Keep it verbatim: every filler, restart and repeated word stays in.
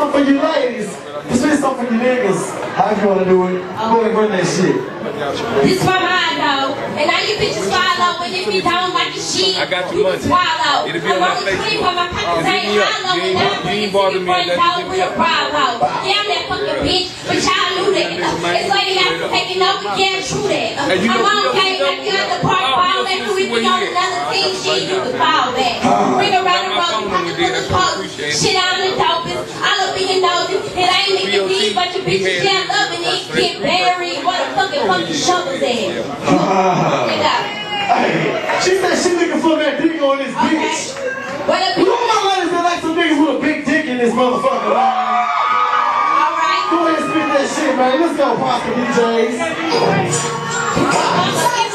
something for you ladies. Spit something for you niggas. How you wanna do it? Go ahead and run that shit. This is my mind though. And now you bitches swallow. And if you don't like the shit, I got you your can money. swallow. It'll be on my Facebook. On my pocket, Hit me up. hollow, You ain't, and you ain't bother me. That just hit me up. Yeah, I'm that fucking bitch, but y'all knew that. It's like y'all taking over, yeah, true that. Hey, you I'm know- okay, I got the park ball that we be on another team, shit, you can fall back. Bring around the road, pocket full of posts, shit out in the dopest. I'll be the nosy, it ain't me to be, but you bitches can't love and eat, get buried. What the fucking fucking shovels at? Hey, she said she looking for that dick on this Okay. bitch. What a You know my ladies that like some niggas with a big dick in this motherfucker, man. Alright. Go ahead and spit that shit, man. Let's go, Pasta D Js.